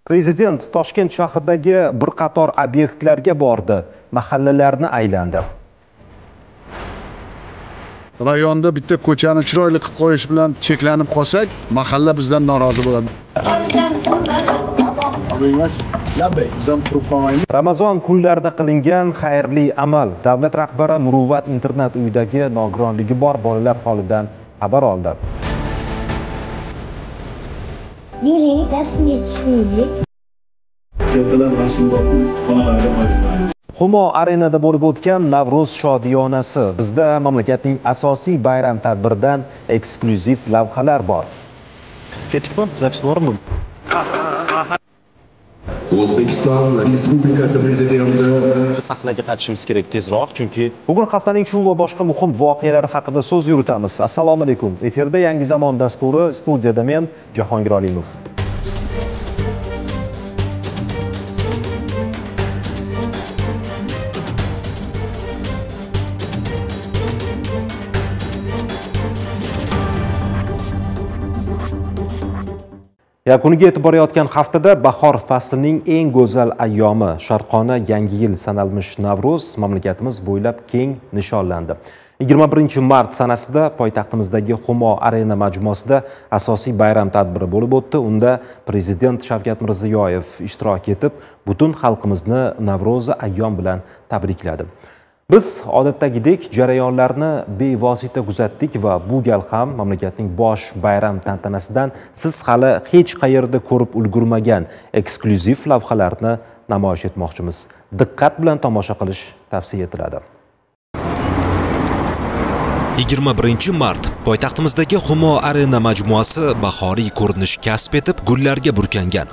Prezident Toshkent shahridagi bir qator obyektlarga bordi, mahallalarni aylandi. Rayonda bitta ko'chani chiroyli qilib qo'yish bilan cheklanib qolsak, mahalla bizdan norozi bo'ladi. Ramazon kunlarida qilingan xayrli amal. Davlat rahbari Muruvvat internet uyidagi nogironligi bor bolalar holidan xabar oldi. Yuring, rasmga tushaylik. Humo Arenada bo'lib o'tgan Navro'z shodiyonasi. Bizda mamlakatning asosiy bayram tadbiridan eksklyuziv lavhalar bor. Ketibmi? Zapis bormi? O'zbekiston Respublikasi Prezidenti sahnaga qaytishimiz kerak tezroq, chunki bugun haftaning shu va boshqa muhim voqealar haqida so'z yuritamiz. Assalomu alaykum. Efirda Yangi zamon dasturi, studiyada men Jahongir Olimov. Yakuniga yetib borayotgan haftada bahor faslining eng go'zal ayyomi Sharqona yangi yil sanalmish Navro'z mamlakatimiz bo'ylab keng nishonlandi. 21 mart sanasida poytaxtimizdagi Humo Arena majmuasida asosiy bayram tadbiri bo'lib o'tdi. Unda Prezident Shavkat Mirziyoyev ishtirok etib, butun xalqimizni Navro'zi ayyom bilan tabrikladi. Biz odatdagidek jarayonlarni bevosita kuzatdik va bu gal ham mamlakatning bosh bayram tantanasidan siz hali hech qayerda ko'rib ulgurmagan eksklyuziv lavhalarni namoyish etmoqchimiz. Diqqat bilan tomosha qilish tavsiya etiladi. 21 mart poytaxtimizdagi Humo Arena majmuasi bahoriy ko'rinish kasb etib, gullarga burkangan.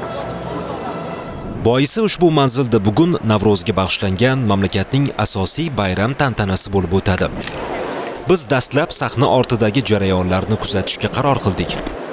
Boisi ushbu manzilda bugun Navro'zga bag'ishlangan mamlakatning asosiy bayram tantanasi bo'lib o'tadi. Biz dastlab sahna ortidagi jarayonlarni kuzatishga qaror qildik.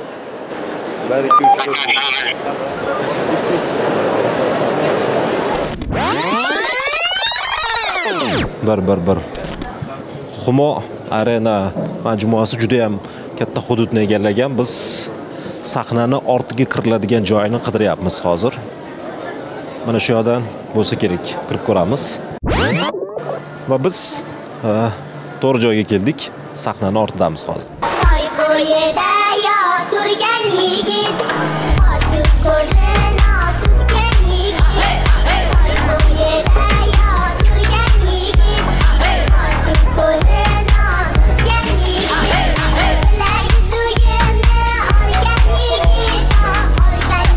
Bir. Humo Arena majmuasi juda ham katta hududni egallagan. Biz sahnani ortiga kiriladigan joyini qidiryapmiz hozir. Mana shu yoqdan bo'lsa kerak, kirib ko'ramiz. Va biz to'g'ri joyga keldik. Sahnani ortidamiz hozir. Toy bo'yida turgan yigit, oshib ko'zi nosutgan yigit. Toy bo'yida turgan yigit, oshib ko'zi nosutgan yigit. Bilagi sugimni olgan yigit, olsang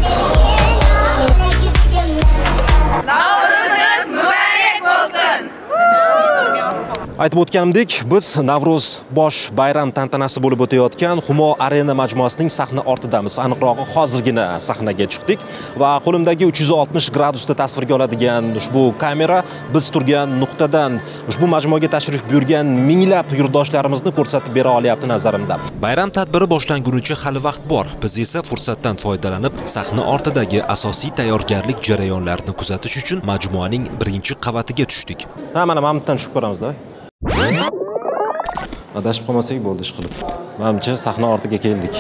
Aytib o'tganimdek, biz Navro'z bosh bayram tantanasi bo'lib o'tayotgan Humo Arena majmuasining sahna ortidamiz. Aniqrog'i hozirgina sahnaga chiqdik va qo'limdagi 360 gradusda tasvirga oladigan ushbu kamera biz turgan nuqtadan ushbu majmuaga tashrif buyurgan minglab yurtdoshlarimizni ko'rsatib bera olyapti nazarimda. Bayram tadbiri boshlangunicha hali vaqt bor. Biz esa fursatdan foydalanib, sahna ortidagi asosiy tayyorgarlik jarayonlarini kuzatish uchun majmuaning birinchi qavatiga tushdik. Mana mamnundan tushib ko'ramiz-da. Adashib qolmasak bo'ldi ish qilib. Menimcha sahna ortiga keldik.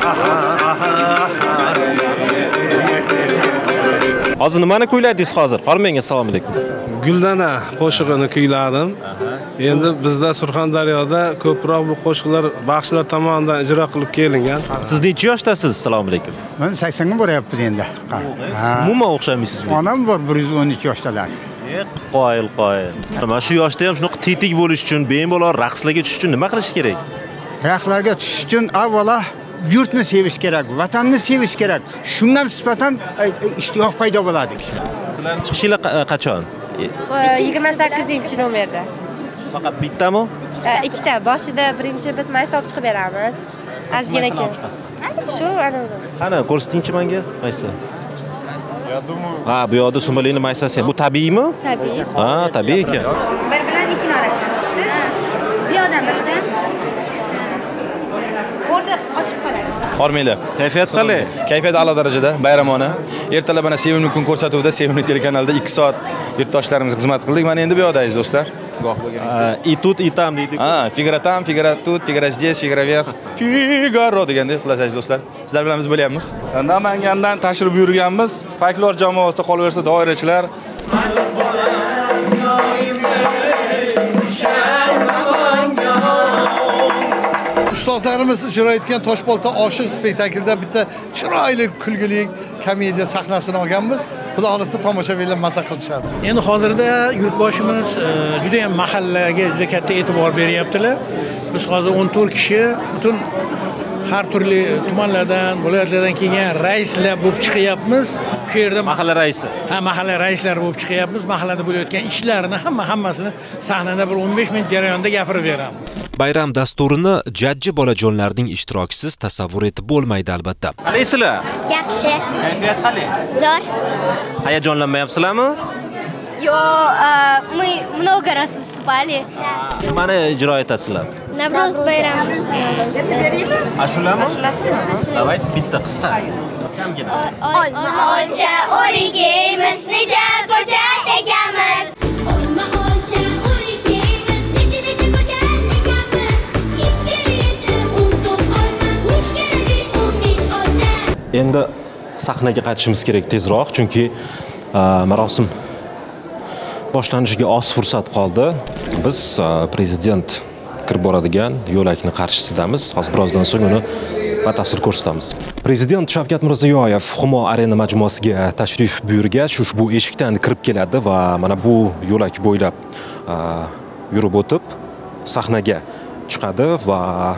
Hozir nimani kuyladingiz hozir? Qormenga assalomu alaykum. Guldana qo'shig'ini kuyladim. Endi bizda Surxondaryoda ko'proq bu qo'shiqlar baxshilar tomonidan ijro qilib kelingan. Siz necha yoshdasiz? Assalomu alaykum. Men 80 ga boryapmiz endi. Umuman o'xshamaysizlar. Onam bor 113 yoshdalar. Qoyil. Mana shu yoshda ham shunaqa tetik bo'lish uchun, bemalol raqslarga tushish uchun nima qilish kerak? Raqslarga tushish uchun avvalo yurtni sevish kerak, vatanni sevish kerak. Shundan nisbatan ishtiyoq paydo bo'ladi. Sizlarning chiqishinglar qachon? 28-nomerda. Faqat bittami? Ikkita. Boshida birinchi biz maysa olib chiqib beramiz. Ozgina keyin. Shu ana. Qani, ko'rsatingchi menga maysa. Ha, bu yoqda sumalini maysasi. Bu tabiiymi? Tabiiy. Ha, tabiiy ekan. Bir bilan ikkining orasida. Siz bu yoqdan birdan o'rda ochib qoladi. Hormanglar. Kayfiyat qalay? Kayfiyat a'lo darajada, bayramona. Ertalab mana sevimli kun ko'rsatuvida, sevimli telekanalda 2 soat yurtdoshlarimizga xizmat qildik. Mana endi bu yoqdaymiz do'stlar. guvoh bo'lganingizda. И тут, и там deydi. Ha, figura tam, figura tut, figura здесь, figura вверх. Figaro deganda, xullas aziz do'stlar. Sizlar bilan biz bo'lyapmiz. Namangandan tashrif buyurganmiz. Folklor jamoasida qolaversa doirachilar. Ustozlarimiz ijro etgan Toshbolta oshiq spektaklidan bitta chiroyli kulgili komediya sahnasini olganmiz. Xudo xolisa tomoshabinlar maza qilishadi. Endi hozirda yurtboshimiz juda ham mahallaga juda katta e'tibor beryaptilar. Biz hozir 14 kishi butun har turli tumanlardan, viloyatlardan kelgan raislar bo'lib chiqyapmiz. Shu yerda Mahalla raisi. Ha, mahalla raislari bo'lib chiqyapmiz. Mahallada bo'layotgan ishlarni hammasini sahnada bir 15 minut jarayonida gapirib beramiz. Bayram dasturini jajji bolajonlarning ishtirokisiz tasavvur etib bo'lmaydi albatta. Qalaysizlar? Yaxshi. Kayfiyat qalay? Zo'r. Hayajonlanmayapsizlarmi? Мы много раз выступали. Nimani ijro etasizlar? Navro'z bayrami. Ashulami? Давайте bitta qisqa. Kamgina. Olma olcha o'rigimiz, necha ko'cha ekamiz. Olma olcha o'rigimiz, necha ko'cha ekamiz. Ikki top olma, 3 kere 15 olcha. Endi sahnaga qaytishimiz kerak tezroq, chunki marosim boshlanishiga oz fursat qoldi. Biz prezident kirib boradigan yo'lakni qarshisidamiz. Hozir birozdan so'ng uni batafsil ko'rsatamiz. Prezident Shavkat Mirziyoyev Humo Arena majmuasiga tashrif buyurgach, ushbu eshikdan kirib keladi va mana bu yo'lak bo'ylab yurib o'tib sahnaga chiqadi va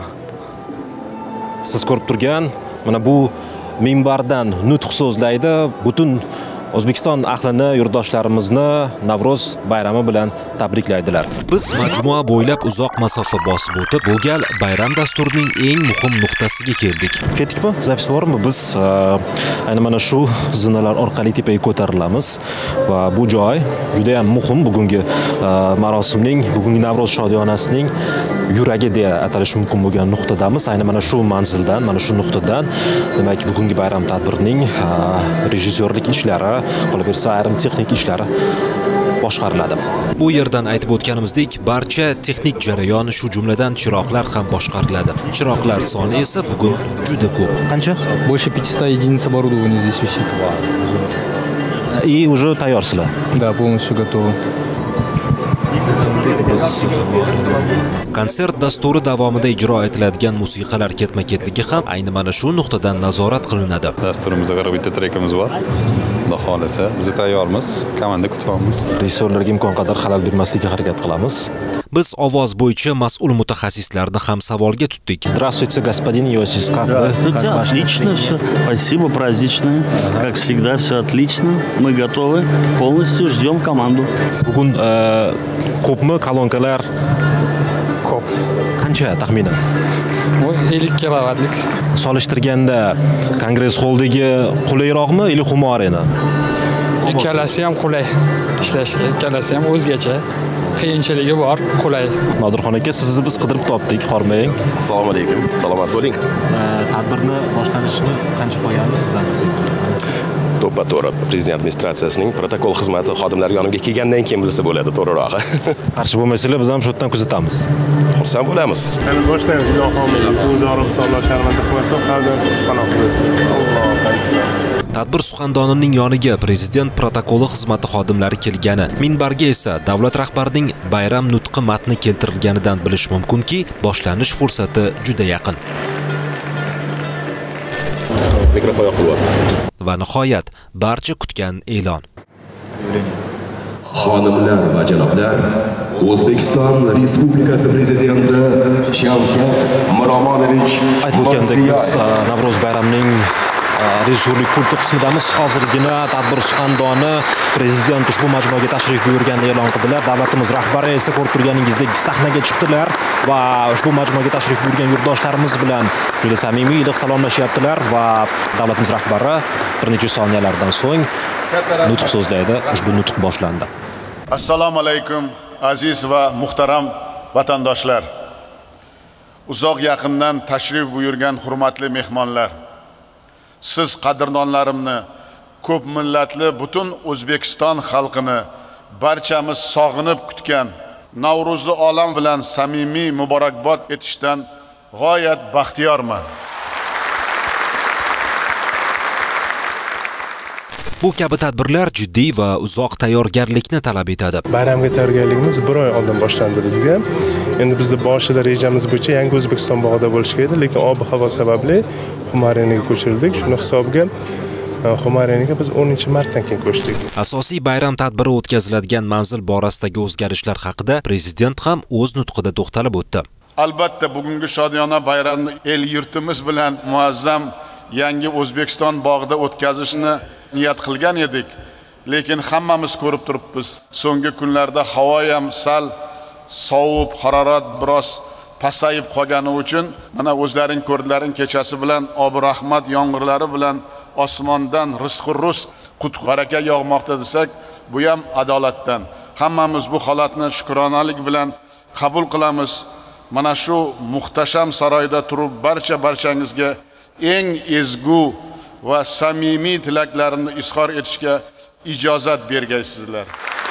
siz ko'rib turgan mana bu minbardan nutq so'zlaydi. Butun O'zbekiston ahlini, yurtdoshlarimizni Navro'z bayrami bilan tabriklaydilar. Biz majmua bo'ylab uzoq masofa bosib o'tib, bu gal bayram dasturining eng muhim nuqtasiga keldik. Ketdikmi? Zapis bormi? Biz ayni mana shu zinalar orqali tepaga ko'tarilamiz va bu joy juda ham muhim bugungi marosimning, bugungi Navro'z shodiyonasining yuragi deya atalishi mumkin bo'lgan nuqtadamiz. Ayni mana shu manzildan, mana shu nuqtadan, demak, bugungi bayram tadbirining rejissyorlik ishlari, qolaversa ayrim texnik ishlari boshqariladi. Bu yerdan aytib o'tganimizdek, barcha texnik jarayon, shu jumladan chiroqlar ham boshqariladi. Chiroqlar soni esa bugun juda ko'p. Qancha? Больше 500 единиц оборудования здесь висит. И уже tayyorsizlar. Да, полностью готовы. Konsert dasturi davomida ijro etiladigan musiqalar ketma-ketligi ham ayni mana shu nuqtadan nazorat qilinadi. Dasturimizda qarab bitta trekimiz bor. Xudo xolasa, biz tayyormiz, komanda kutyapmiz. Rejissyorlarga imkon qadar xalal bermaslikka harakat qilamiz. Biz ovoz bo'yicha mas'ul mutaxassislarni ham savolga tutdik. Здравствуйте, господин Иосиф. Как вы? Здравствуйте, отлично все. Спасибо, празднично. Как всегда, все отлично. Мы готовы. Полностью ждем команду. Bugun ko'pmi kolonkalar? Ko'p. Qancha taxminan? 50 kilovatlik. Solishtirganda Kongress xoldagi qulayroqmi yoki Humo Arena? Ikkalasi ham qulay ishlashga, ikkalasi ham o'zgacha. Qiyinchiligi bor, qulay. Nodirxon aka, sizni biz qidirib topdik, qormang. Assalomu alaykum. Salomat bo'ling. Tadbirni boshlanishini qancha qo'yamiz sizdan? To'ppa-to'g'ri prezident administratsiyasining protokol xizmati xodimlari yonimga kelgandan keyin bilsa bo'ladi, to'g'rirog'i. Qarshi bo'lmaysizlar, biz ham shu yerdan kuzatamiz. Xursand bo'lamiz. Endi boshlaymiz, ilohim. O'zaro misollar sharmanda qo'ysa, qalban qanoq qilsin. Alloh akbar. Tadbir suxandonining yoniga prezident protokoli xizmati xodimlari kelgani, minbarga esa davlat rahbarining bayram nutqi matni keltirilganidan bilish mumkinki, boshlanish fursati juda yaqin. Mikrofon yoqilyapti. Va nihoyat barcha kutgan e'lon. Xonimlar va janoblar, O'zbekiston Respublikasi Prezidenti Shavkat Miromonovich aytib o'tgandek, biz Navro'z bayramining rejissyorlik pulti qismidamiz. Hozirgina tadbir suxandoni prezident ushbu majmuaga tashrif buyurganini e'lon qildilar. Davlatimiz rahbari esa ko'rib turganingizdek sahnaga chiqdilar va ushbu majmuaga tashrif buyurgan yurtdoshlarimiz bilan juda samimiy iliq salomlashyaptilar va davlatimiz rahbari bir necha soniyalardan so'ng nutq so'zlaydi. Ushbu nutq boshlandi. Assalomu alaykum aziz va muhtaram vatandoshlar. Uzoq yaqindan tashrif buyurgan hurmatli mehmonlar. Siz qadrdonlarimni, ko'p millatli butun O'zbekiston xalqini barchamiz sog'inib kutgan Navro'zni olam bilan samimiy muborakbod etishdan g'oyat baxtiyorman. Bu kabi tadbirlar jiddiy va uzoq tayyorgarlikni talab etadi. Bayramga tayyorgarligimiz 1 oy oldin boshlandi bizga. Endi bizning boshida rejamiz bo'yicha yangi O'zbekiston bog'ida bo'lish edi, lekin ob-havo sababli Humo Arenaga ko'chirildik. Shuni hisobiga Humo Arenaga biz 10-martdan keyin ko'chdik. Asosiy bayram tadbiri o'tkaziladigan manzil borasidagi o'zgarishlar haqida prezident ham o'z nutqida to'xtalib o'tdi. Albatta bugungi shodiyona bayramni el yurtimiz bilan muazzam yangi O'zbekiston bog'ida o'tkazishni niyat qilgan edik. Lekin hammamiz ko'rib turibmiz. So'nggi kunlarda havo ham sal sovib, harorat biroz pasayib qolgani uchun mana o'zlaring ko'rdilaring kechasi bilan ob rahmat yomg'irlari bilan osmondan rizq qut baraka yog'moqda desak, bu ham adolatdan. Hammamiz bu holatni shukronalik bilan qabul qilamiz. Mana shu muhtasham saroyda turib barchangizga eng ezgu va samimiy tilaklarimni izhor etishga ijozat bergaysizlar.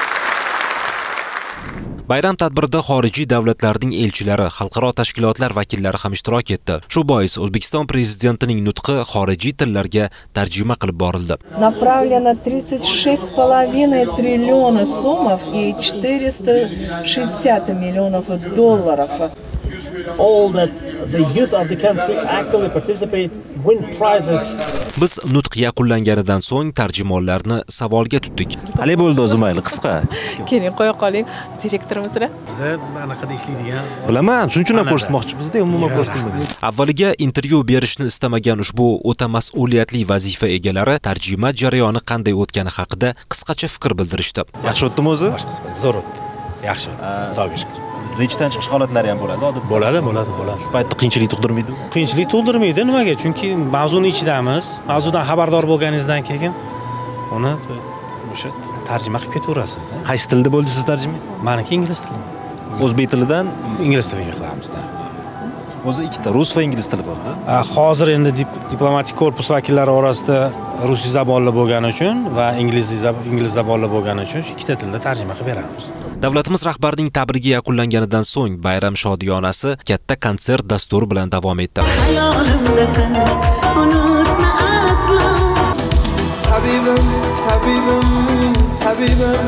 Bayram tadbirida xorijiy davlatlarning elchilari, xalqaro tashkilotlar vakillari ham ishtirok etdi. Shu bois O'zbekiston prezidentining nutqi xorijiy tillarga tarjima qilib borildi. Направлено 36,5 триллиона сомов и 460 миллионов долларов. All that the youth of the country actively participate, win prizes. Biz nutq yakunlanganidan so'ng tarjimonlarni savolga tutdik. Qanday bo'ldi o'zi mayli qisqa? Keling qo'ya qoling direktorimizga. Biz anaqada ishlaydigan. Bilaman, shuning uchun ham ko'rsatmoqchimizda, umuman ko'rsatmadik. Avvaliga intervyu berishni istamagan ushbu o'ta mas'uliyatli vazifa egalari tarjima jarayoni qanday o'tgani haqida qisqacha fikr bildirishdi. Yaxshi o'tdimi o'zi? Zo'r o'tdi. Yaxshi. Xudoga shukr. Linchdan chiqish holatlari ham bo'ladi, odatda. Bo'ladi. Shu paytda qiyinchilik tug'dirmaydimi? Qiyinchilik tug'dirmaydi. Nimaga? Chunki mavzuning ichidamiz. Mavzudan xabardor bo'lganingizdan keyin uni o'sha tarjima qilib ketaverasiz-da. Qaysi tilda bo'ldi siz tarjimangiz? Meniki ingliz tili. O'zbek tilidan ingliz tiliga qilamiz-da. O'zi ikkita rus va ingliz tili bo'ldi. Hozir endi diplomatik korpus vakillari orasida rus zabonli bo'lgani uchun va ingliz zabonli bo'lgani uchun shu ikkita tilda tarjima qilib beramiz. Davlatimiz rahbarining tabrigi yakunlanganidan so'ng bayram shodiyonasi katta konsert dasturi bilan davom etdi. Hayolimdasan, unutma aslo. Tabibim, tabibim, tabibim.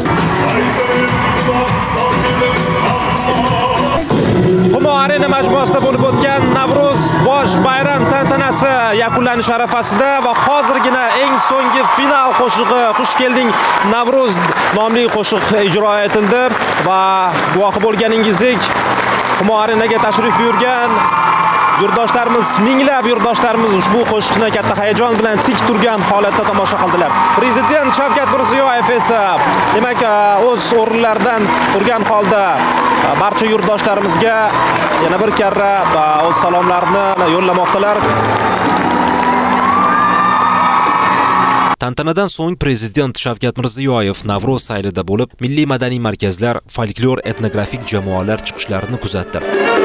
Humo Arena majmuasida bo'lib o'tgan Navro'z bosh bayram tantanasi yakunlanish arafasida va hozirgina eng so'nggi final qo'shig'i Xush kelding Navro'z nomli qo'shiq ijro etildi va guvohi bo'lganingizdek Humo Arenaga tashrif buyurgan yurtdoshlarimiz, minglab yurtdoshlarimiz ushbu qo'shiqni katta hayajon bilan tik turgan holatda tomosha qildilar. Prezident Shavkat Mirziyoyev esa demak o'z o'rinlaridan turgan holda barcha yurtdoshlarimizga yana bir karra o'z salomlarini yo'llamoqdalar. Tantanadan so'ng prezident Shavkat Mirziyoyev Navro'z saylida bo'lib, milliy madaniy markazlar, folklor etnografik jamoalar chiqishlarini kuzatdi.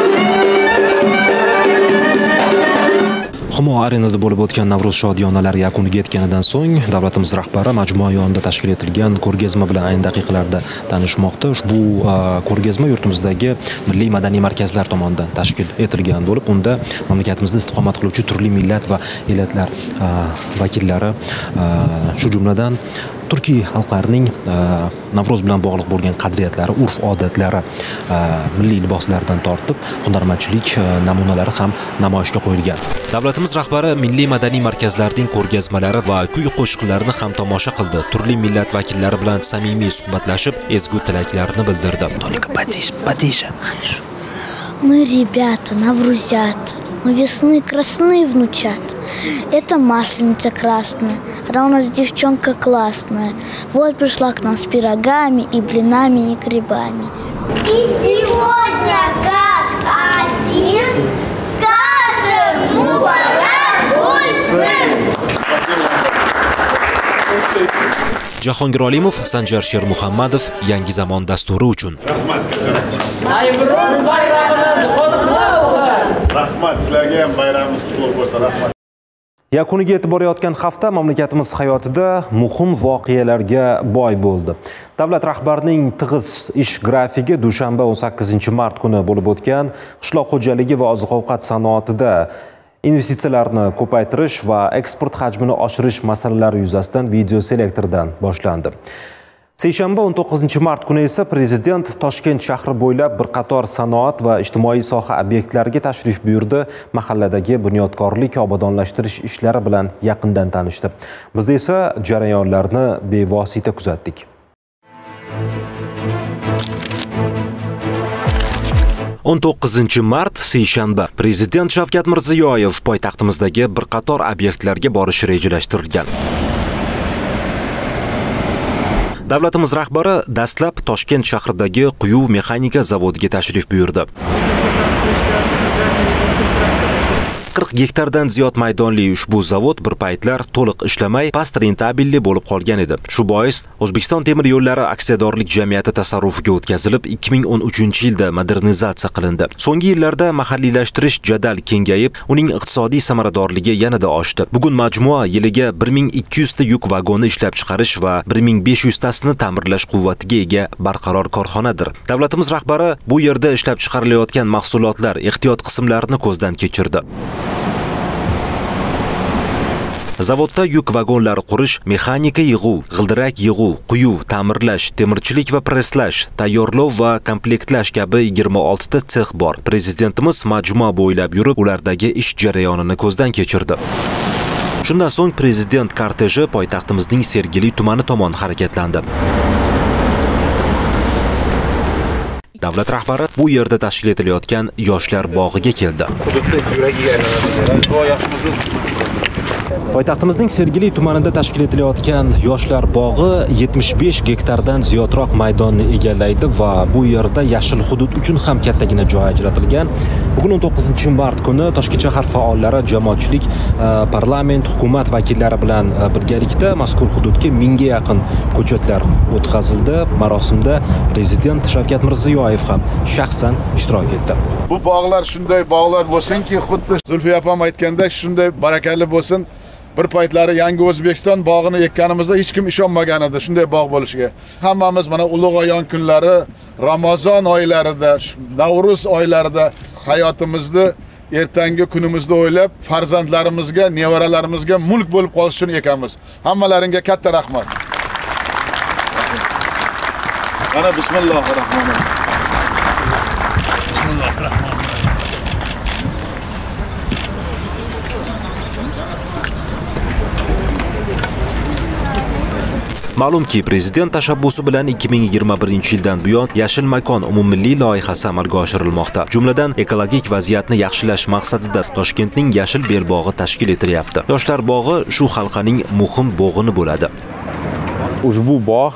Humo Arenada bo'lib o'tgan Navro'z shodiyonalari yakuniga yetganidan so'ng davlatimiz rahbari majmua yonida tashkil etilgan ko'rgazma bilan ayni daqiqalarda tanishmoqda. Ushbu ko'rgazma yurtimizdagi milliy madaniy markazlar tomonidan tashkil etilgan bo'lib, unda mamlakatimizda istiqomat qiluvchi turli millat va elatlar vakillari, shu jumladan Turkiy xalqlarining Navro'z bilan bog'liq bo'lgan qadriyatlari, urf-odatlari, milliy liboslardan tortib hunarmandchilik namunalari ham namoyishga qo'yilgan. Davlatimiz rahbari milliy madaniy markazlarning ko'rgazmalari va kuy-qo'shiqlarini ham tomosha qildi. Turli millat vakillari bilan samimiy suhbatlashib, ezgu tilaklarini bildirdi. Потише. Мы ребята, наврузята, мы весны красные внучат. Это масленица красная, она у нас девчонка классная. Вот пришла к нам с пирогами и блинами и грибами. И сегодня как один скажем мубарак bo'lsin. Jahongir Olimov, Sanjar Shermuhammadov, Yangi zamon dasturi uchun. Rahmat, sizlarga ham bayramingiz qutlug' bo'lsin. Rahmat. Yakuniga yetib borayotgan hafta mamlakatimiz hayotida muhim voqealarga boy bo'ldi. Davlat rahbarining tig'iz ish grafigi dushanba 18-mart kuni bo'lib o'tgan qishloq xo'jaligi va oziq-ovqat sanoatida investitsiyalarni ko'paytirish va eksport hajmini oshirish masalalari yuzasidan video selektordan boshlandi. Seshanba 19-mart kuni esa Prezident Toshkent shahri bo'ylab bir qator sanoat va ijtimoiy soha obyektlariga tashrif buyurdi, mahalladagi bunyodkorlik, obodonlashtirish ishlari bilan yaqindan tanishdi. Biz esa jarayonlarni bevosita kuzatdik. o'n 19-mart seshanba Prezident Shavkat Mirziyoyev poytaxtimizdagi bir qator obyektlarga borishi rejalashtirilgan. Davlatimiz rahbari dastlab Toshkent shahridagi Quyuv mexanika zavodiga tashrif buyurdi. 40 gektardan ziyod maydonli ushbu zavod bir paytlar to'liq ishlamay, past rentabelli bo'lib qolgan edi. Shu bois O'zbekiston temir yo'llari aksiyadorlik jamiyati tasarrufiga o'tkazilib, 2013-yilda modernizatsiya qilindi. So'nggi yillarda mahalliylashtirish jadal kengayib, uning iqtisodiy samaradorligi yanada oshdi. Bugun majmua yiliga 1200 ta yuk vagoni ishlab chiqarish va 1500 tasini ta'mirlash quvvatiga ega barqaror korxonadir. Davlatimiz rahbari bu yerda ishlab chiqarilayotgan mahsulotlar ehtiyot qismlarini ko'zdan kechirdi. Zavodda yuk vagonlari qurish, mexanika yig'uv, g'ildirak yig'uv, quyuv, ta'mirlash, temirchilik va presslash, tayyorlov va komplektlash kabi 26 ta sex bor. Prezidentimiz majmua bo'ylab yurib, ulardagi ish jarayonini ko'zdan kechirdi. Shundan so'ng prezident korteji poytaxtimizning Sergeli tumani tomon harakatlandi. Davlat rahbari bu yerda tashkil etilayotgan yoshlar bog'iga keldi. Poytaxtimizning Sergeli tumanida tashkil etilayotgan yoshlar bog'i 75 gektardan ziyodroq maydonni egallaydi va bu yerda yashil hudud uchun ham kattagina joy ajratilgan. Bugun 19-mart kuni Toshkent shahar faollari, jamoatchilik, parlament, hukumat vakillari bilan birgalikda mazkur hududga 1000 ga yaqin ko'chatlar o'tkazildi. Marosimda Prezident Shavkat Mirziyoyev ham shaxsan ishtirok etdi. Bu bog'lar shunday bog'lar bo'lsinki, xuddi Zulfiya opam aytgandek, shunday barakali bo'lsin. Bir paytlari yangi O'zbekiston bog'ini ekkanimizda hech kim ishonmagan edi shunday bog' bo'lishiga. Hammamiz mana ulug' ayon kunlari, Ramazon oylarida, Navruz oylarida hayotimizni ertangi kunimizni o'ylab, farzandlarimizga, nevaralarimizga mulk bo'lib qolish uchun ekanmiz. Hammalaringga katta rahmat. Mana bismillahirrohmanirrohim. Bismillahirrohmanirrohim. Ma'lumki, prezident tashabbusi bilan 2021-yildan buyon Yashil makon umummilliy loyihasi amalga oshirilmoqda. Jumladan, ekologik vaziyatni yaxshilash maqsadida Toshkentning yashil belbog'i tashkil etilyapti. Yoshlar bog'i shu halqaning muhim bog'ini bo'ladi. Ushbu bog'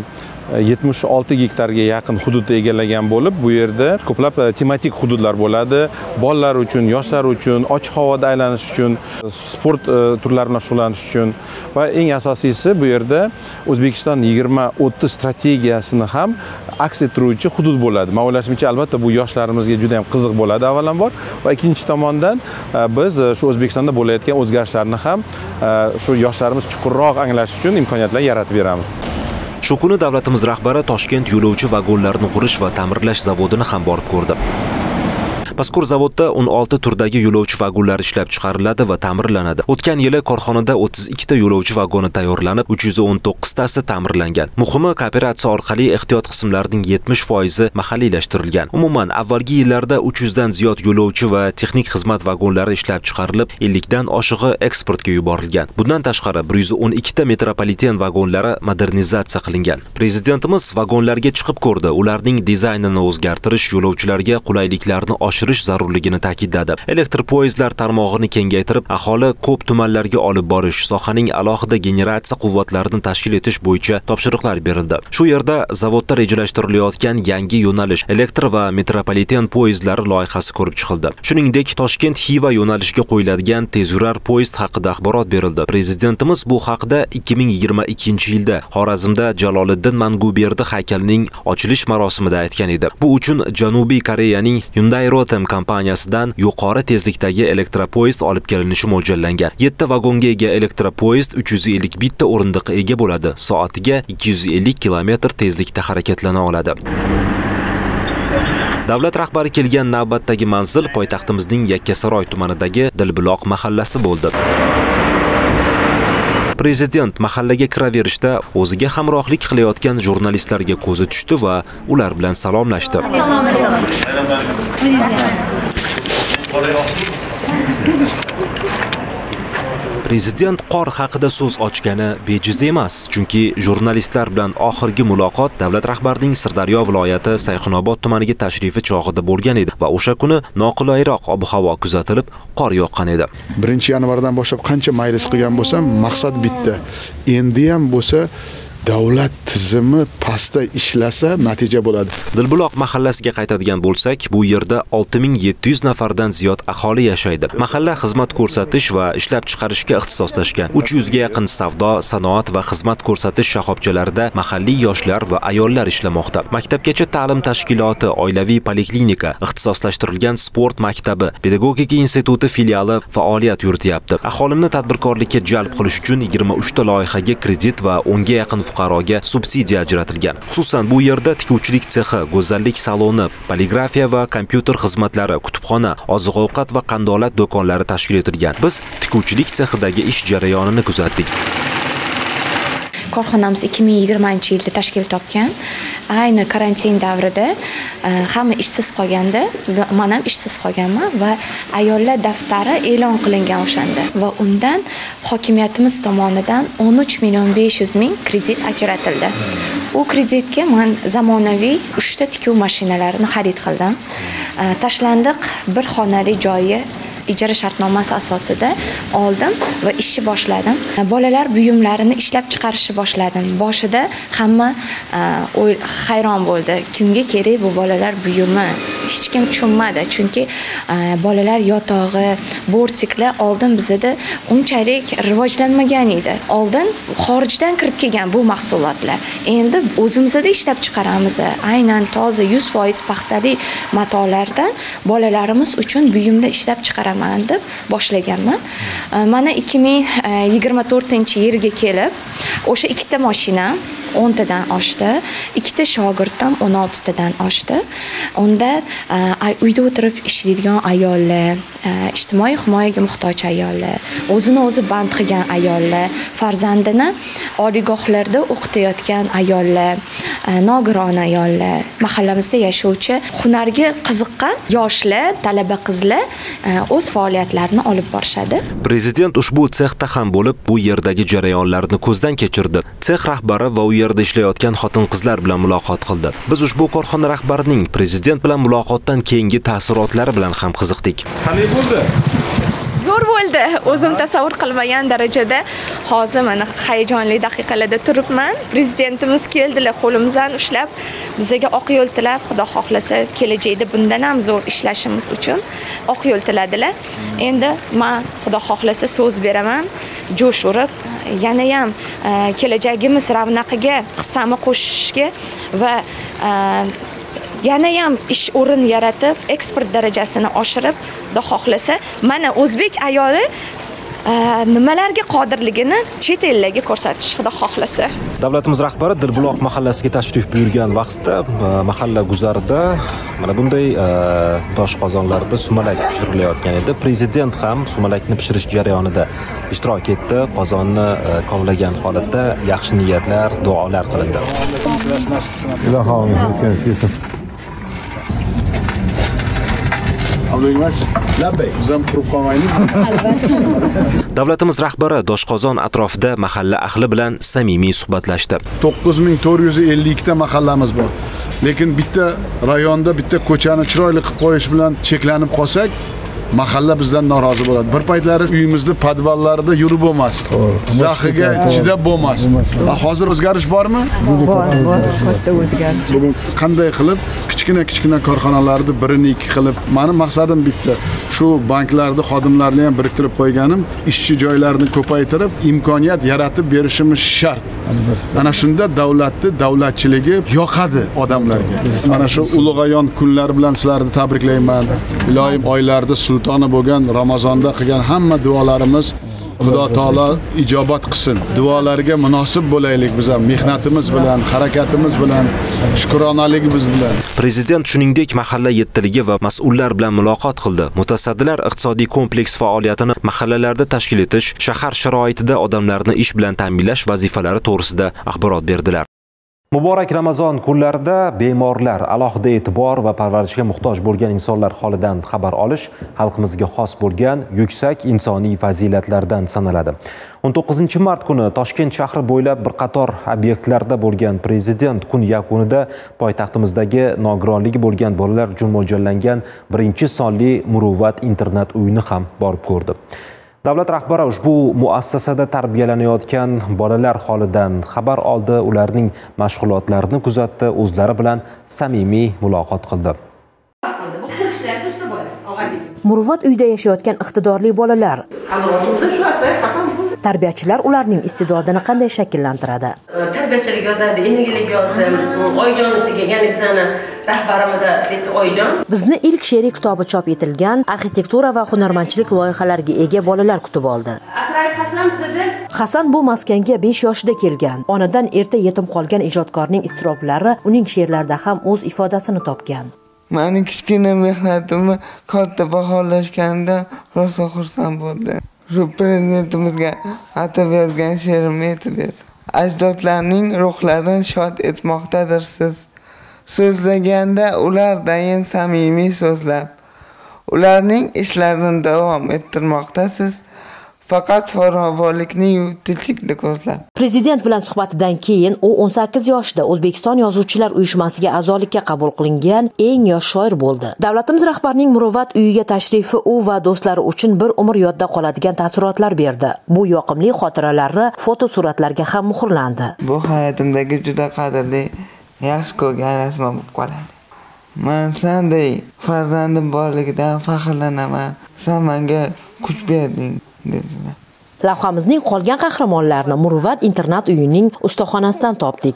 76 gektarga yaqin hududni egallagan bo'lib, bu yerda ko'plab tematik hududlar bo'ladi. Bolalar uchun, yoshlar uchun, ochiq havoda aylanish uchun, sport turlari bilan shug'ullanish uchun va eng asosiysi bu yerda O'zbekiston 2030 strategiyasini ham aks ettiruvchi hudud bo'ladi. Men o'ylashimcha, albatta bu yoshlarimizga juda ham qiziq bo'ladi avvalambor va ikkinchi tomondan biz shu O'zbekistonda bo'layotgan o'zgarishlarni ham shu yoshlarimiz chuqurroq anglash uchun imkoniyatlar yaratib beramiz. Shu kuni davlatimiz rahbari Toshkent yo'lovchi vagonlarini qurish va ta'mirlash zavodini ham borib ko'rdi. Mazkur zavodda 16 turdagi yo'lovchi vagonlar ishlab chiqariladi va ta'mirlanadi. O'tgan yili korxonada 32 ta yo'lovchi vagoni tayyorlanib, 319 tasi ta'mirlangan. Muhimi, kooperatsiya orqali ehtiyot qismlarining 70% mahalliylashtirilgan. Umuman, avvalgi yillarda 300 dan ziyod yo'lovchi va texnik xizmat vagonlari ishlab chiqarilib, 50 dan oshig'i eksportga yuborilgan. Bundan tashqari 112 ta metropoliten vagonlari modernizatsiya qilingan. Prezidentimiz vagonlarga chiqib ko'rdi, ularning dizaynini o'zgartirish, yo'lovchilarga qulayliklarni oshirish zarurligini ta'kidladi. Elektr poyezdlar tarmog'ini kengaytirib, aholi ko'p tumanlarga olib borish, sohaning alohida generatsiya quvvatlarini tashkil etish bo'yicha topshiriqlar berildi. Shu yerda zavodda rejalashtirilayotgan yangi yo'nalish elektr va metropoliten poyezdlari loyihasi ko'rib chiqildi. Shuningdek, Toshkent-Xiva yo'nalishiga qo'yiladigan tezyurar poyezd haqida axborot berildi. Prezidentimiz bu haqida 2022-yilda Xorazmda Jaloliddin Manguberdi haykalining ochilish marosimida aytgan edi. Bu uchun Janubiy Koreyaning Hyundai Rotem System kompaniyasidan yuqori tezlikdagi elektropoyezd olib kelinishi mo'ljallangan. 7 vagonga ega elektropoyezd 351 ta o'rindiqqa ega bo'ladi. Soatiga 250 km tezlikda harakatlana oladi. Davlat rahbari kelgan navbatdagi manzil poytaxtimizning Yakkasaroy tumanidagi Dilbuloq mahallasi bo'ldi. Prezident mahallaga kiraverishda o'ziga hamrohlik qilayotgan jurnalistlarga ko'zi tushdi va ular bilan salomlashdi. Prezident qor haqida so'z ochgani bejiz emas, chunki jurnalistlar bilan oxirgi muloqot davlat rahbarining Sirdaryo viloyati Sayxunobod tumaniga tashrifi chog'ida bo'lgan edi va o'sha kuni noqulayroq ob-havo kuzatilib, qor yoqqan edi. 1-yanvardan boshlab qancha maylis qilgan bo'lsam, maqsad bitta. Endi ham bo'lsa davlat tizimi pastda ishlasa natija bo'ladi. Dilbuloq mahallasiga qaytadigan bo'lsak, bu yerda 6700 nafardan ziyod aholi yashaydi. Mahalla xizmat ko'rsatish va ishlab chiqarishga ixtisoslashgan. 300 ga yaqin savdo, sanoat va xizmat ko'rsatish shoxobchalarida mahalliy yoshlar va ayollar ishlamoqda. Maktabgacha ta'lim tashkiloti, oilaviy poliklinika, ixtisoslashtirilgan sport maktabi, pedagogika instituti filiali faoliyat yurityapti. Aholini tadbirkorlikka jalb qilish uchun 23 ta loyihaga kredit va 10 ga yaqin fuqaroga subsidiya ajratilgan. Xususan bu yerda tikuvchilik sexi, go'zallik saloni, poligrafiya va kompyuter xizmatlari, kutubxona, oziq-ovqat va qandolat do'konlari tashkil etilgan. Biz tikuvchilik sexidagi ish jarayonini kuzatdik. Korxonamiz 2020-yilda tashkil topgan. Ayni karantin davrida hamma ishsiz qolganda, men ham ishsiz qolganman va ayollar daftari e'lon qilingan o'shanda va undan hokimiyatimiz tomonidan 13.500.000 kredit ajratildi. U kreditga men zamonaviy 3 ta tikuv mashinalarini xarid qildim. Tashlandiq bir xonali joyi ijara shartnomasi asosida oldim va ishni boshladim. Bolalar buyumlarini ishlab chiqarishni boshladim. Boshida hamma hayron bo'ldi. Kimga kerak bu bolalar buyumi? Hech kim tushunmadi, chunki bolalar yotog'i, bortiklar oldin bizda unchalik rivojlanmagan edi. Oldin xorijdan kirib kelgan bu mahsulotlar. Endi o'zimizda ishlab chiqaramiz. Aynan toza 100% paxtali matolardan bolalarimiz uchun buyumlar ishlab chiqaramiz deb boshlaganman. Mana 2024-yilga kelib o'sha 2 ta mashina 10 tadan oshdi, 2 ta shogirdim 16 tadan oshdi. Unda uyda o'tirib ishlaydigan ayollar, ijtimoiy himoyaga muhtoj ayollar, o'zini o'zi band qilgan ayollar, farzandini oliygohlarda o'qitayotgan ayollar, nogiron ayollar, mahallamizda yashovchi hunarga qiziqqan yoshlar, talaba qizlar o'z faoliyatlarini olib borishadi. Prezident ushbu sexda ham bo'lib, bu yerdagi jarayonlarni ko'zdan kechirdi. Sex rahbari va u yerda ishlayotgan xotin-qizlar bilan muloqot qildi. Biz ushbu korxona rahbarining prezident bilan muloqotdan keyingi ta'sirotlari bilan ham qiziqdik. Qanday bo'ldi? Zo'r bo'ldi. O'zim tasavvur qilmagan darajada hozir mana hayajonli daqiqalarda turibman. Prezidentimiz keldilar, qo'limizdan ushlab, bizga oq yo'l tilab, Xudo xohlasa kelajakda bundan ham zo'r ishlashimiz uchun oq yo'l tiladilar. Endi men Xudo xohlasa so'z beraman, jo'sh urib, yana ham kelajagimiz ravnaqiga hissami qo'shishga va yana ham ish o'rin yaratib, eksport darajasini oshirib, Xudo xohlasa, mana o'zbek ayoli nimalarga qodirligini chet ellarga ko'rsatish, Xudo xohlasa. Davlatimiz rahbari Dilbuloq mahallasiga tashrif buyurgan vaqtda mahalla guzarida mana bunday tosh qozonlarda sumalak pishirilayotgan edi. Prezident ham sumalakni pishirish jarayonida ishtirok etdi. Qozonni kovlagan holatda yaxshi niyatlar, duolar qilindi. Ilohim o'tgan Davlatimiz rahbari Doshqozon atrofida mahalla ahli bilan samimiy suhbatlashdi. 9452 ta mahallamiz bor. Lekin bitta rayonda bitta ko'chani chiroyli qilib qo'yish bilan cheklanib qolsak, mahalla bizdan norozi bo'ladi. Bir paytlari uyimizda podvallarda yurib bo'lmasdi. Zaxiga chidab bo'lmasdi. Hozir o'zgarish bormi? Bor, katta o'zgarish. Bugun qanday qilib kichkina korxonalarni birini ikki qilib, meni maqsadim bitta. Shu banklarda xodimlarni ham biriktirib qo'yganim, ishchi joylarini ko'paytirib, imkoniyat yaratib berishimiz shart. Ana shunda davlatni davlatchiligi yoqadi odamlarga. Mana shu ulug'ayon kunlar bilan sizlarni tabriklayman. Iloyim oylarda sultoni bo'lgan Ramazonda qilgan hamma duolarimiz Xudo taolo ijobat qilsin. Duolarga munosib bo'laylik biz ham mehnatimiz bilan, harakatimiz bilan, shukronaligimiz bilan. Prezident shuningdek mahalla yettiligi va mas'ullar bilan muloqot qildi. Mutasaddilar iqtisodiy kompleks faoliyatini mahallalarda tashkil etish, shahar sharoitida odamlarni ish bilan ta'minlash vazifalari to'g'risida axborot berdilar. Muborak Ramazon kunlarida bemorlar, alohida e'tibor va parvarishga muhtoj bo'lgan insonlar holidan xabar olish xalqimizga xos bo'lgan yuksak insoniy fazilatlardan sanaladi. 19-mart kuni Toshkent shahri bo'ylab bir qator obyektlarda bo'lgan prezident kun yakunida poytaxtimizdagi nogironligi bo'lgan bolalar uchun mo'ljallangan 1-sonli Muruvvat internat uyini ham borib ko'rdi. Davlat rahbari ushbu muassasada tarbiyalanayotgan bolalar holidan xabar oldi, ularning mashg'ulotlarini kuzatdi, o'zlari bilan samimiy muloqot qildi. Muruvvat uyda yashayotgan iqtidorli bolalar. Tarbiyachilar ularning istedodini qanday shakllantiradi? Tarbiyachilik yozadi, endigilik yozdim, oyijonisiga, ya'ni bizani rahbarimiz oyijon. Bizni ilk she'riy kitobi chop etilgan arxitektura va hunarmandchilik loyihalariga ega bolalar kutib oldi. Hasan bu maskanga 5 yoshida kelgan. Onadan erta yetim qolgan ijodkorning iztiroblari uning she'rlarida ham o'z ifodasini topgan. Mening kichkina mehnatimni katta baholashganda rosa xursand bo'ldi. Shu prezidentimizga atab yozgan she'rimni aytib berdi. Ajdodlarning ruhlarini shod etmoqdadirsiz. So'zlaganda ulardan samimiy so'zlab, ularning ishlarini davom ettirmoqdasiz. Faqat farovonlikni tinchlikni ko'zlab. Prezident bilan suhbatidan keyin u 18 yoshda O'zbekiston Yozuvchilar uyushmasiga a'zolikka qabul qilingan eng yosh shoir bo'ldi. Davlatimiz rahbarining Muruvvat uyiga tashrifi u va do'stlari uchun bir umr yodda qoladigan taassurotlar berdi. Bu yoqimli xotiralari fotosuratlarga ham muhrlandi. Bu hayotimdagi juda qadrli, yaxshi ko'rgan rasmim bo'lib qoladi. Men senday farzandim borligidan faxrlanaman. Sen menga kuch berding. Lavhamizning qolgan qahramonlarini Muruvvat internat uyining ustaxonasidan topdik.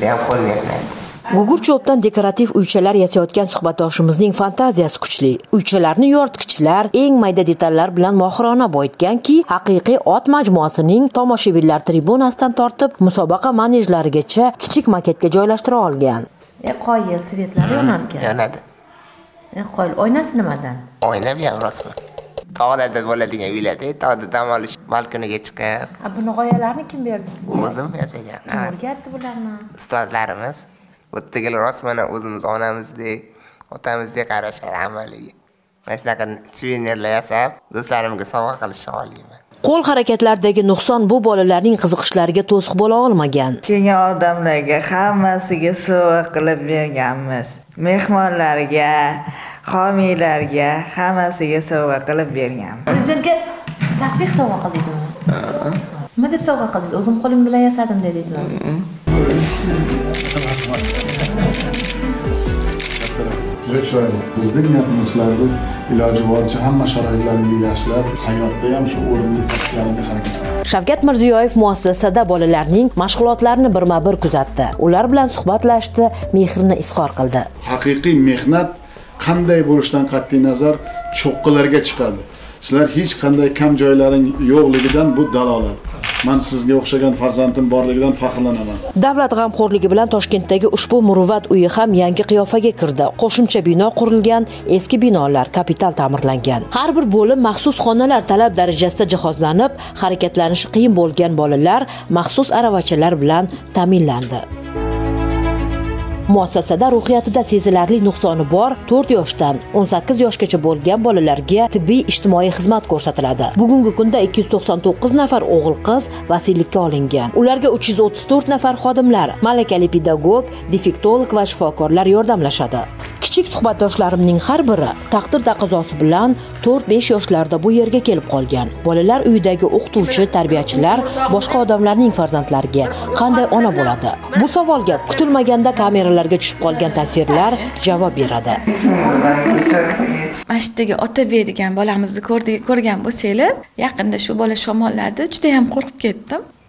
Gugurcho'pdan dekorativ uychalar yasayotgan suhbatdoshimizning fantaziyasi kuchli. Uychalarni yoritgichlar, eng mayda detallar bilan mohirona boyitganki, haqiqiy ot majmuasining tomoshabinlar tribunasidan tortib, musobaqa manejlarigacha kichik maketga joylashtira olgan. Qoyil svetlari yonar ekan. Yonadi. Qoyil oynasi nimadan? Oyna bilan rasmi. Tog'larda bo'ladigan uylarda, tog'da dam olish balkoniga chiqib. Buni g'oyalarni kim berdi sizga? O'zim yasagan. Kim o'rgatdi bularni? Ustozlarimiz. O'ttigilar rostmana o'zimiz onamizdek, otamizdek qarashadi amaliga. Mana shunaqa suvenirlar yasab, do'stlarimga sovg'a qilishni xohlayman. Qo'l harakatlaridagi nuqson bu bolalarning qiziqishlariga to'siq bo'la olmagan. Kelgan odamlarga hammasiga sovg'a qilib berganmiz. Mehmonlarga, homiylarga hammasiga sovg'a qilib bergan. Prezidentga tasbih sovg'a qildingizmi? Nima deb sovg'a qildingiz? O'zim qo'lim bilan yasadim dedingizmi? Juda chiroyli. Bizning niyatimizlarda iloji boricha hamma sharoitlarni yaxshilab, hayotda ham shu o'rinli topishlarga harakat qilamiz. Shavkat Mirziyoyev muassasada bolalarning mashg'ulotlarini birma-bir kuzatdi. Ular bilan suhbatlashdi, mehrini izhor qildi. Haqiqiy mehnat qanday bo'lishidan qat'iy nazar cho'qqilarga chiqadi. Sizlar hech qanday kam joylaring yo'qligidan bu dalolat. Men sizga o'xshagan farzandim borligidan faxrlanaman. Davlat g'amxo'rligi bilan Toshkentdagi ushbu Muruvvat uyi ham yangi qiyofaga kirdi. Qo'shimcha bino qurilgan, eski binolar kapital ta'mirlangan. Har bir bo'lim maxsus xonalar talab darajasida jihozlanib, harakatlanishi qiyin bo'lgan bolalar maxsus aravachalar bilan ta'minlandi. Muassasada ruhiyatida sezilarli nuqsoni bor 4 yoshdan 18 yoshgacha bo'lgan bolalarga tibbiy ijtimoiy xizmat ko'rsatiladi. Bugungi kunda 299 nafar o'g'il-qiz vasiylikka olingan. Ularga 334 nafar xodimlar, malakali pedagog, defektolog va shifokorlar yordamlashadi. Kichik suhbatdoshlarimning har biri taqdir taqozosi bilan 4-5 yoshlarda bu yerga kelib qolgan. Bolalar uyidagi o'qituvchi, tarbiyachilar boshqa odamlarning farzandlariga qanday ona bo'ladi? Bu savolga kutilmaganda kameralarga tushib qolgan tasvirlar javob beradi. Masjiddagi Otabek degan bolamizni ko'rgan bo'lsanglar, yaqinda shu bola shamolladi, juda ham qo'rqib ketdim.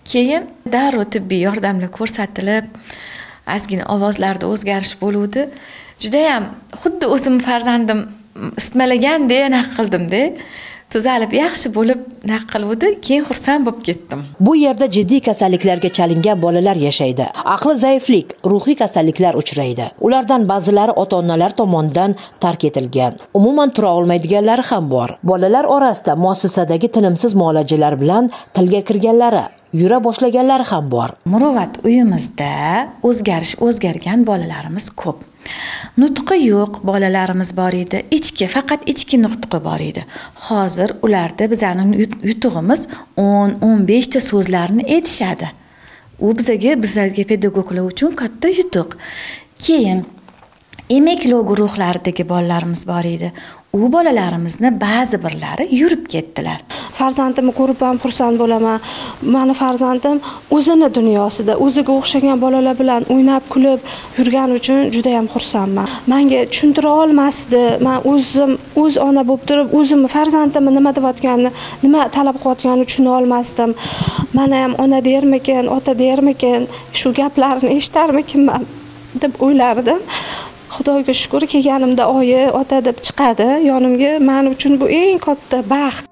Keyin darrov tibbiy yordamlar ko'rsatilib, ozgina ovozlarda o'zgarish bo'luvdi. Juda ham xuddi o'zim farzandim isitmalaganda naq qildimda. Tuzalib yaxshi bo'lib naq qiluvdi, keyin xursand bo'lib ketdim. Bu yerda jiddiy kasalliklarga chalingan bolalar yashaydi. Aqli zaiflik, ruhiy kasalliklar uchraydi. Ulardan ba'zilari ota-onalar tomonidan tark etilgan. Umuman tura olmaydiganlari ham bor. Bolalar orasida muassasadagi tinimsiz muolajalar bilan tilga kirganlari, yura boshlaganlari ham bor. Muruvvat uyimizda o'zgargan bolalarimiz ko'p. Nutqi yo'q bolalarimiz bor edi. Faqat ichki nutqi bor edi. Hozir ularda bizning yutug'imiz 10-15 ta so'zlarni aytishadi. U bizlarga pedagoglar uchun katta yutuq. Keyin emeklov guruhlaridagi bolalarimiz bor edi. U bolalarimizni ba'zi birlari yurib ketdilar. Farzandimni ko'rib ham xursand bo'laman. Mani farzandim o'zini dunyosida, o'ziga o'xshagan bolalar bilan o'ynab kulib yurgani uchun juda ham xursandman. Menga tushuntira olmasdi. Men o'z ona bo'lib turib, o'zimni farzandimni nima deyotganini, nima talab qilayotganini tushuna olmasdim. Mana ham ona dermikin, ota dermikin, shu gaplarni eshitarmikinman deb o'ylardim. Xudoga shukr, kelganimda oyi, ota deb chiqadi yonimga. Men uchun bu eng katta baxt.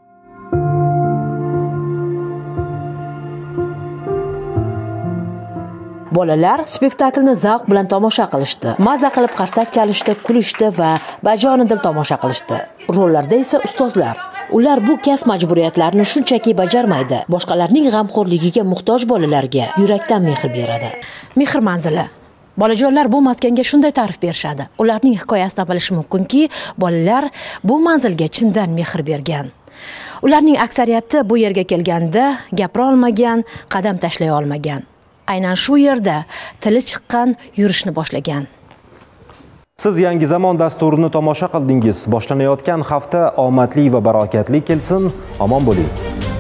Bolalar spektaklni zavq bilan tomosha qilishdi. Maza qilib qarsak chalishdi, kulishdi va bajonidil tomosha qilishdi. Rollarda esa ustozlar. Ular bu kasb majburiyatlarini shunchaki bajarmaydi. Boshqalarning g'amxo'rligiga muhtoj bolalarga yurakdan mehr beradi. Mehr manzili. Bolajonlar bu maskanga shunday ta'rif berishadi. Ularning hikoyasidan bilish mumkinki, bolalar bu manzilga chindan mehr bergan. Ularning aksariyati bu yerga kelganda gapira olmagan, qadam tashlay olmagan. Aynan shu yerda tili chiqqan, yurishni boshlagan. Siz Yangi zamon dasturini tomosha qildingiz. Boshlanayotgan hafta omadli va barokatli kelsin. Omon bo'ling.